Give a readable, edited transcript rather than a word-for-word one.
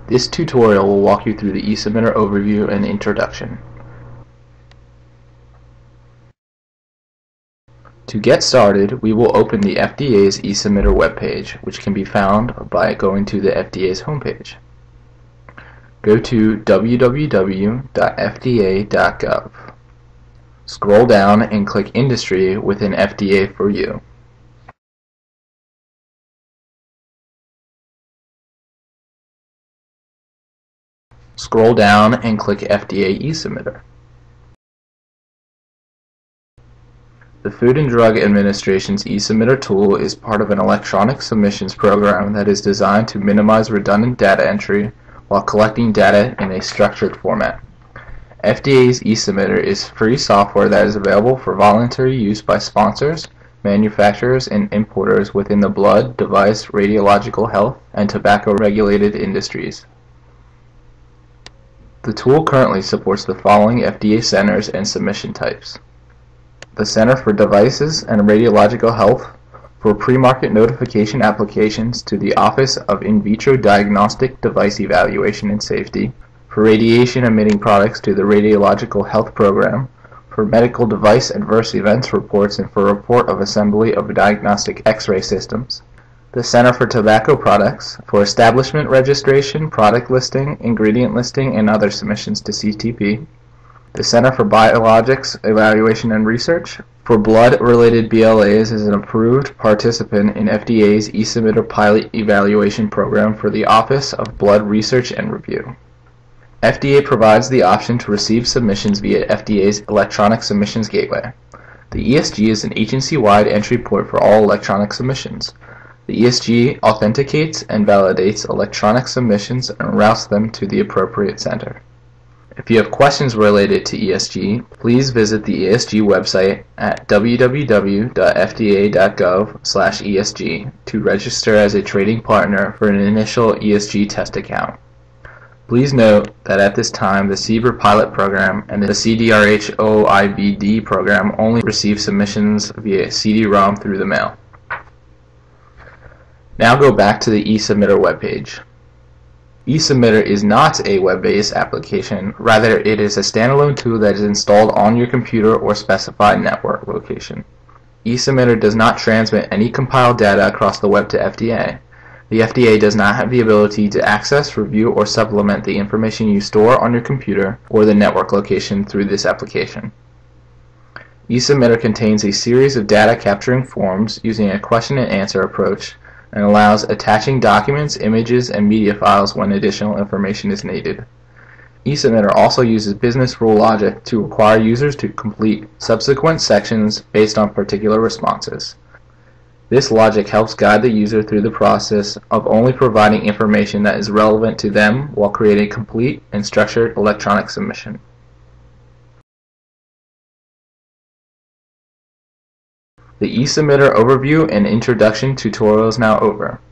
This tutorial will walk you through the eSubmitter overview and introduction. To get started, we will open the FDA's eSubmitter webpage, which can be found by going to the FDA's homepage. Go to www.fda.gov. Scroll down and click Industry within FDA for You. Scroll down and click FDA eSubmitter. The Food and Drug Administration's eSubmitter tool is part of an electronic submissions program that is designed to minimize redundant data entry while collecting data in a structured format. FDA's eSubmitter is free software that is available for voluntary use by sponsors, manufacturers, and importers within the blood, device, radiological health, and tobacco-regulated industries. The tool currently supports the following FDA centers and submission types: the Center for Devices and Radiological Health for pre-market notification applications to the Office of In Vitro Diagnostic Device Evaluation and Safety, for radiation-emitting products to the Radiological Health Program, for medical device adverse events reports and for report of assembly of diagnostic X-ray systems, the Center for Tobacco Products for establishment registration, product listing, ingredient listing, and other submissions to CTP, the Center for Biologics Evaluation and Research for blood-related BLAs is an approved participant in FDA's eSubmitter Pilot Evaluation Program for the Office of Blood Research and Review. FDA provides the option to receive submissions via FDA's Electronic Submissions Gateway. The ESG is an agency-wide entry point for all electronic submissions. The ESG authenticates and validates electronic submissions and routes them to the appropriate center. If you have questions related to ESG, please visit the ESG website at www.fda.gov/ESG to register as a trading partner for an initial ESG test account. Please note that at this time, the CBER pilot program and the CDRH OIBD program only receive submissions via CD-ROM through the mail. Now go back to the eSubmitter webpage. eSubmitter is not a web-based application, rather it is a standalone tool that is installed on your computer or specified network location. eSubmitter does not transmit any compiled data across the web to FDA. The FDA does not have the ability to access, review, or supplement the information you store on your computer or the network location through this application. eSubmitter contains a series of data capturing forms using a question and answer approach and allows attaching documents, images, and media files when additional information is needed. eSubmitter also uses business rule logic to require users to complete subsequent sections based on particular responses. This logic helps guide the user through the process of only providing information that is relevant to them while creating a complete and structured electronic submission. The eSubmitter overview and introduction tutorial is now over.